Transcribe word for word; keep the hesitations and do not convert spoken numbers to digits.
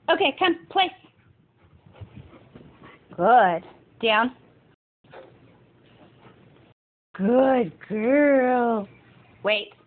Okay, come, play. Good. Down. Good girl. Wait.